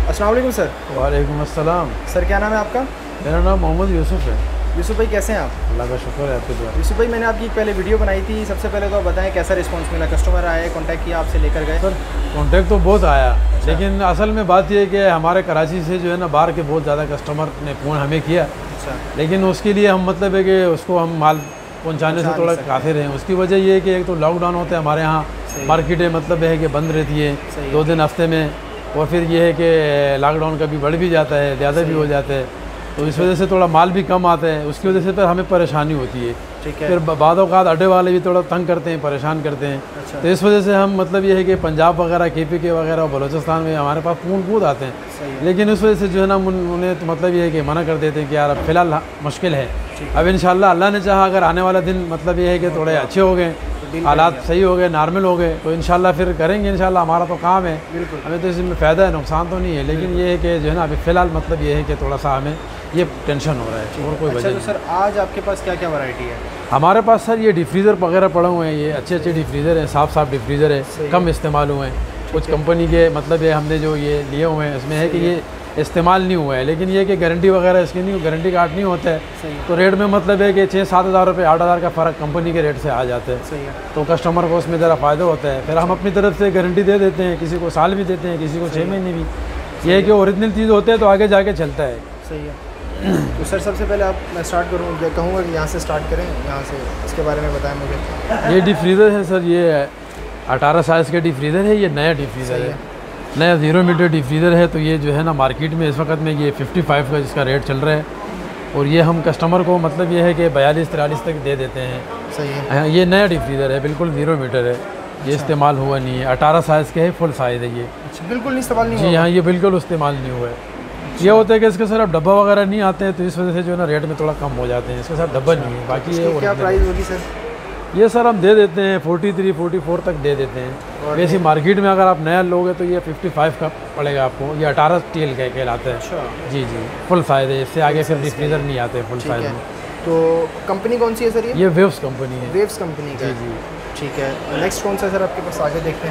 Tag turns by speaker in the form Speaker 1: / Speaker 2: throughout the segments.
Speaker 1: अस्सलाम वालेकुम सर।
Speaker 2: वालेकुम अस्सलाम।
Speaker 1: सर क्या नाम है आपका?
Speaker 2: मेरा नाम मोहम्मद यूसुफ है।
Speaker 1: यूसुफ भाई कैसे हैं आप?
Speaker 2: अल्लाह का शुक्र है आपके द्वारा।
Speaker 1: यूसुफ भाई मैंने आपकी एक पहले वीडियो बनाई थी, सबसे पहले तो आप बताएं कैसा रिस्पांस मिला, कस्टमर आए, कांटेक्ट किया, आपसे लेकर गए?
Speaker 2: सर कॉन्टेक्ट तो बहुत आया, लेकिन असल में बात यह है कि हमारे कराची से जो है ना बाहर के बहुत ज़्यादा कस्टमर ने फ़ोन हमें किया।
Speaker 1: अच्छा।
Speaker 2: लेकिन उसके लिए हम मतलब है कि उसको हम माल पहुंचाने से थोड़ा काफिर हैं। उसकी वजह ये है कि एक तो लॉकडाउन होता है हमारे यहाँ, मार्केटें मतलब है कि बंद रहती है 2 दिन हफ्ते में, और फिर ये है कि लॉकडाउन कभी बढ़ भी जाता है, ज़्यादा भी हो जाता है, तो इस वजह से थोड़ा माल भी कम आता है। उसकी वजह से फिर हमें परेशानी होती है।
Speaker 1: ठीक है।
Speaker 2: फिर बाद औक़ात अड्डे वाले भी थोड़ा तंग करते हैं, परेशान करते हैं।
Speaker 1: अच्छा।
Speaker 2: तो इस वजह से हम मतलब ये है कि पंजाब वगैरह KPK वगैरह और बलूचिस्तान में हमारे पास फ़ोन बहुत आते हैं, लेकिन उस वजह से जो है ना उन्हें तो मतलब ये है कि मना कर देते हैं कि यार अब फ़िलहाल मुश्किल है। अब इंशाल्लाह अल्लाह ने चाहा अगर आने वाला दिन मतलब ये है कि थोड़े अच्छे हो गए, हालात सही हो गए, नॉर्मल हो गए, तो इंशाल्लाह फिर करेंगे। इंशाल्लाह हमारा तो काम है, हमें तो इसमें फ़ायदा है, नुकसान तो नहीं है। लेकिन ये है कि जो है ना अभी फ़िलहाल मतलब ये है कि थोड़ा सा हमें ये टेंशन हो रहा है, और कोई वजह नहीं।
Speaker 1: तो सर आज आपके पास क्या क्या वैरायटी है?
Speaker 2: हमारे पास सर ये डिफ्रीज़र वगैरह पड़े हुए हैं, ये अच्छे डिफ्रीज़र हैं, साफ़ डिफ्रीज़र है, कम इस्तेमाल हुए हैं। कुछ कंपनी के मतलब ये हमने जो ये लिए हुए हैं इसमें है कि ये इस्तेमाल नहीं हुआ है, लेकिन ये कि गारंटी वगैरह इसकी नहीं, गारंटी कार्ड नहीं होता है, तो रेट में मतलब है कि 6-7 हज़ार रुपये 8 हज़ार का फ़र्क कंपनी के रेट से आ जाते हैं। तो कस्टमर को उसमें ज़रा फ़ायदा होता है। फिर हम अपनी तरफ से गारंटी दे देते हैं, किसी को साल भी देते हैं, किसी को 6 महीने भी। ये है कि ओरिजिनल चीज़ होते हैं तो आगे जाके चलता है।
Speaker 1: सही है। तो सर सबसे पहले मैं स्टार्ट करूँ, कहूँगा कि यहाँ से स्टार्ट करें, यहाँ से इसके बारे में बताएं मुझे।
Speaker 2: ये डिफ्रीज़र है सर, ये 18 साइज़ का डिफ्रीज़र है, ये नया डिफ्रीज़र है, नया 0 मीटर डिफ्रीज़र है। तो ये जो है ना मार्केट में इस वक्त में ये 55 का जिसका रेट चल रहा है, और ये हम कस्टमर को मतलब ये है कि 42-43 तक दे देते हैं।
Speaker 1: सही है।
Speaker 2: ये नया डिफ्रीज़र है, बिल्कुल 0 मीटर है, ये इस्तेमाल हुआ नहीं है, 18 साइज़ के है, फुल साइज़ है ये।
Speaker 1: बिल्कुल नहीं इस्तेमाल नहीं हुआ?
Speaker 2: जी हाँ, ये बिल्कुल इस्तेमाल नहीं हुआ है। ये होता है कि इसके सर अब डब्बा वगैरह नहीं आते हैं, तो इस वजह से जो है ना रेट में थोड़ा कम हो जाते हैं। इसके साथ डब्बा नहीं है। बाकी ये
Speaker 1: क्या प्राइस होगी सर?
Speaker 2: ये सर हम दे देते हैं 43-44 तक दे देते हैं। वैसे मार्केट में अगर आप नया लोगे तो ये 55 का पड़ेगा आपको। ये 18 TL का कहलाता है।
Speaker 1: अच्छा।
Speaker 2: जी, फुल साइज़ है, इससे आगे फिर डिफ्रीज़र नहीं आते फुल साइज़ में।
Speaker 1: तो कंपनी कौन सी है सर?
Speaker 2: ये वेव्स कंपनी है।
Speaker 1: वेव्स कंपनी का? जी। ठीक है। नेक्स्ट कौन सा सर आपके पास, आगे देखते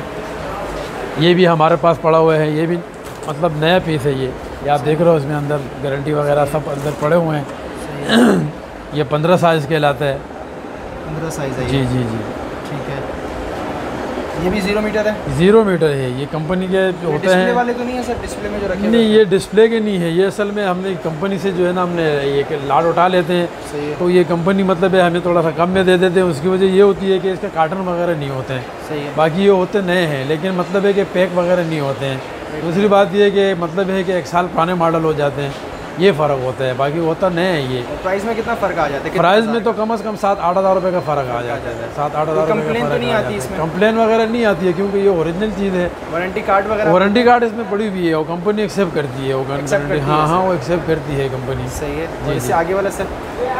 Speaker 1: हैं।
Speaker 2: ये भी हमारे पास पड़ा हुआ है, ये भी मतलब नया पीस है। ये आप देख रहे हो, इसमें अंदर गारंटी वगैरह सब अंदर पड़े हुए हैं। ये 15 साइज़ कहलाता है।
Speaker 1: 15 साइज़ है?
Speaker 2: जी।
Speaker 1: ठीक है। ये भी 0 मीटर है?
Speaker 2: 0 मीटर है। ये कंपनी के जो होते हैं।
Speaker 1: डिस्प्ले वाले तो नहीं है सर? डिस्प्ले में जो रखे
Speaker 2: नहीं, ये डिस्प्ले के नहीं है। ये असल में हमने कंपनी से जो है ना हमने ये लाट उठा लेते हैं, तो ये कंपनी मतलब है हमें थोड़ा सा कम में दे देते हैं। उसकी वजह ये होती है कि इसका कार्टन वगैरह नहीं होते हैं।
Speaker 1: सही है।
Speaker 2: बाकी ये होते नए हैं, लेकिन मतलब है कि पैक वगैरह नहीं होते हैं। दूसरी बात ये है कि मतलब है कि 1 साल पुराने मॉडल हो जाते हैं, ये फ़र्क होता है। बाकी होता नए है ये।
Speaker 1: प्राइस में कितना फ़र्क आ जाता है?
Speaker 2: प्राइस में तो कम से कम 7-8 हज़ार रुपये का फ़र्क आ जाता है। 7-8 हज़ार।
Speaker 1: कंप्लेन तो नहीं आती इसमें?
Speaker 2: कंप्लेन वगैरह नहीं आती है, क्योंकि ये ओरिजिनल चीज़ है।
Speaker 1: वारंटी कार्ड वगैरह?
Speaker 2: वारंटी कार्ड इसमें पड़ी हुई है, और कंपनी एक्सेप्ट करती है। वो हाँ, वो एक्सेप्ट करती है कंपनी।
Speaker 1: सही है। और इससे आगे वाला सर?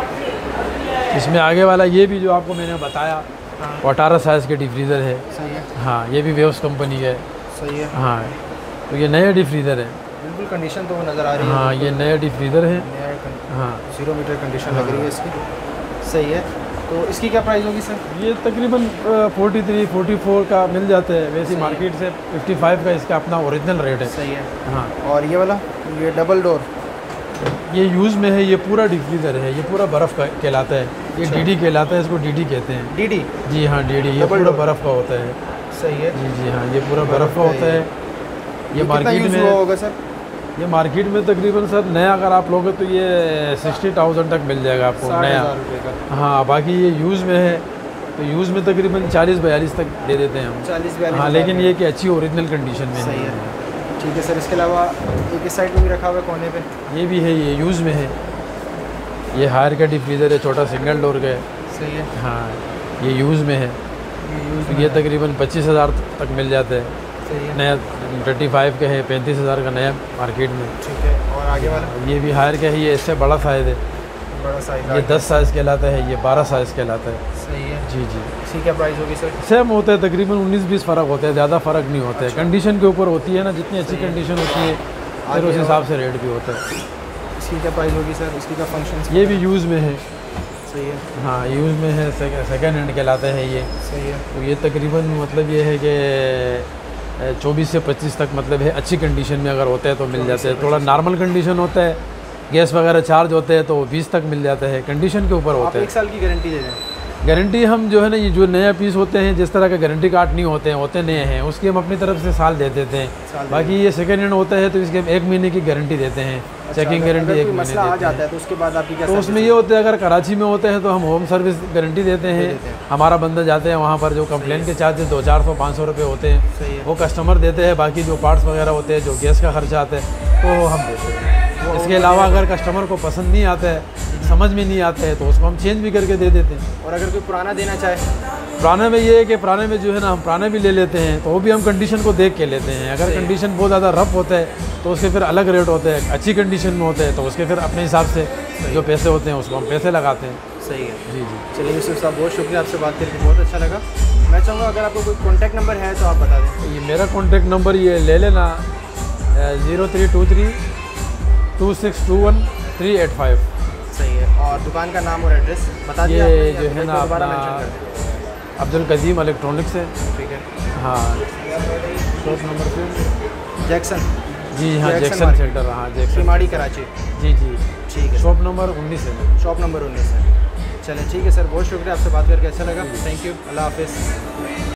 Speaker 2: इसमें आगे वाला ये भी जो आपको मैंने बताया, वो 18 साइज़ के डिफ्रीज़र है।
Speaker 1: सही है।
Speaker 2: हाँ, ये भी वेव्स कंपनी का है।
Speaker 1: सही है।
Speaker 2: हाँ, तो ये नया डिफ्रीज़र है।
Speaker 1: बिल्कुल कंडीशन तो वो नज़र आ रही है।
Speaker 2: हाँ, ये नया डिफ्रीज़र है। हाँ,
Speaker 1: 0 मीटर कंडीशन लग रही है इसकी। सही है। तो इसकी क्या प्राइस होगी सर?
Speaker 2: ये तकरीबन 43-44 का मिल जाता है। वैसे मार्केट से 55 का इसका अपना ओरिजिनल रेट है।
Speaker 1: सही है।
Speaker 2: हाँ।
Speaker 1: और ये वाला, ये डबल डोर,
Speaker 2: ये यूज़ में है। ये पूरा डिफ्रीज़र है, ये पूरा बर्फ़ का कहलाता है। ये DD कहलाता है, इसको DD कहते हैं।
Speaker 1: DD?
Speaker 2: जी हाँ, DD। ये पूरा बर्फ़ का होता है।
Speaker 1: सही है।
Speaker 2: जी हाँ, ये पूरा बर्फ़ का होता है। ये मार्केट में
Speaker 1: होगा सर?
Speaker 2: ये मार्केट में तकरीबन सर नया अगर आप लोगे तो ये 60,000 तक मिल जाएगा आपको नया। हाँ, बाकी ये यूज़ में है, तो यूज़ में तकरीबन 40-42 तक दे देते हैं हम।
Speaker 1: 40-42?
Speaker 2: हाँ, लेकिन ये कि अच्छी ओरिजिनल कंडीशन में।
Speaker 1: सही है। ठीक है सर। इसके अलावा एक इस साइड में भी रखा हुआ है कोने पे?
Speaker 2: ये भी है, ये यूज़ में है। ये हायर का डिफ्रीज़र है, छोटा सिंगल डोर का है।
Speaker 1: सही है।
Speaker 2: हाँ, ये यूज़ में है। ये तकरीबन 25,000 तक मिल जाता है।
Speaker 1: सही है।
Speaker 2: नया 35 का है, 35,000 का नया मार्केट में।
Speaker 1: ठीक है। और आगे वाला?
Speaker 2: ये भी हायर का है, ये इससे बड़ा साइज़ है।
Speaker 1: बड़ा साइज़?
Speaker 2: ये 10 साइज़ कहलाता है, ये 12 साइज़ कहलाता है।
Speaker 1: सही है।
Speaker 2: जी।
Speaker 1: इसकी क्या प्राइस होगी सर?
Speaker 2: सेम होता है, तकरीबन 19-20 फ़र्क होता है, ज़्यादा फ़र्क नहीं होता है। कंडीशन के ऊपर होती है ना, जितनी अच्छी कंडीशन होती है फिर उस हिसाब से रेट भी होता है।
Speaker 1: इसकी क्या प्राइस होगी सर? इसकी क्या फंक्शन?
Speaker 2: ये भी यूज़ में है।
Speaker 1: सही है।
Speaker 2: हाँ, यूज़ में है, सेकेंड हैंड कहलाता है ये।
Speaker 1: सही है।
Speaker 2: तो ये तकरीबन मतलब ये है कि 24 से 25 तक मतलब है, अच्छी कंडीशन में अगर होता है तो मिल जाते हैं। थोड़ा नॉर्मल कंडीशन होता है, गैस वगैरह चार्ज होते हैं तो 20 तक मिल जाता है, कंडीशन के ऊपर होता है।
Speaker 1: 1 साल की गारंटी दे दें?
Speaker 2: गारंटी हम जो है ना, ये जो नया पीस होते हैं, जिस तरह का गारंटी कार्ड नहीं होते नए हैं, उसकी हम अपनी तरफ से साल दे देते हैं। बाकी ये सेकेंड हैंड होता है तो इसके हम 1 महीने की गारंटी देते हैं, चेकिंग गारंटी 1 महीने देते
Speaker 1: आ जाता है तो उसके बाद आपकी क्या?
Speaker 2: तो उसमें ये होता है, अगर कराची में होते हैं तो हम होम सर्विस गारंटी देते हैं। हमारा बंदा जाते हैं वहाँ पर, जो कंप्लेन के चार्जेस 200-400-500 रुपये होते हैं वो कस्टमर देते हैं। बाकी जो पार्ट्स वगैरह होते हैं, जो गैस का खर्चा आता है तो वो हम देते हैं। इसके अलावा अगर कस्टमर को पसंद नहीं आता है, समझ में नहीं आता है, तो उसको हम चेंज भी करके दे देते हैं।
Speaker 1: और अगर कोई पुराना देना चाहे?
Speaker 2: पुराने में ये है कि पुराने में जो है ना, हम पुराने भी ले लेते हैं तो वो भी हम कंडीशन को देख के लेते हैं। अगर कंडीशन बहुत ज़्यादा रफ होता है तो उसके फिर अलग रेट होते हैं, अच्छी कंडीशन में होते हैं तो उसके फिर अपने हिसाब से जो पैसे होते हैं उसको हम पैसे लगाते हैं।
Speaker 1: सही है
Speaker 2: जी जी।
Speaker 1: चलिए यूसुफ साहब, बहुत शुक्रिया, आपसे बात करके बहुत अच्छा लगा। मैं चाहूँगा अगर आपको कोई कॉन्टैक्ट नंबर है तो आप बता दें।
Speaker 2: ये मेरा कॉन्टैक्ट नंबर ये ले लेना, 0323 2621
Speaker 1: सही है। और दुकान का नाम और एड्रेस बता दिया?
Speaker 2: ये जो है ना अपना अब्दुल कदीम इलेक्ट्रॉनिक्स है।
Speaker 1: ठीक है।
Speaker 2: हाँ, शॉप नंबर पे
Speaker 1: जैक्सन?
Speaker 2: जी हाँ, जैक्सन सेंटर। हाँ, जैक्सन
Speaker 1: सीमाड़ी कराची।
Speaker 2: जी जी,
Speaker 1: ठीक है।
Speaker 2: शॉप नंबर 19 है।
Speaker 1: शॉप नंबर 19 है। चलें ठीक है सर, बहुत शुक्रिया, आपसे बात करके अच्छा लगा। थैंक यू, अल्लाह हाफिज़।